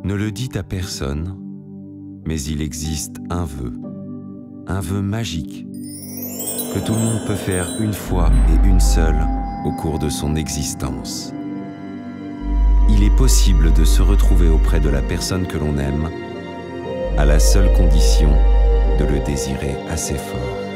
ne le dit à personne, mais il existe un vœu magique, que tout le monde peut faire une fois et une seule au cours de son existence. Il est possible de se retrouver auprès de la personne que l'on aime, à la seule condition de le désirer assez fort.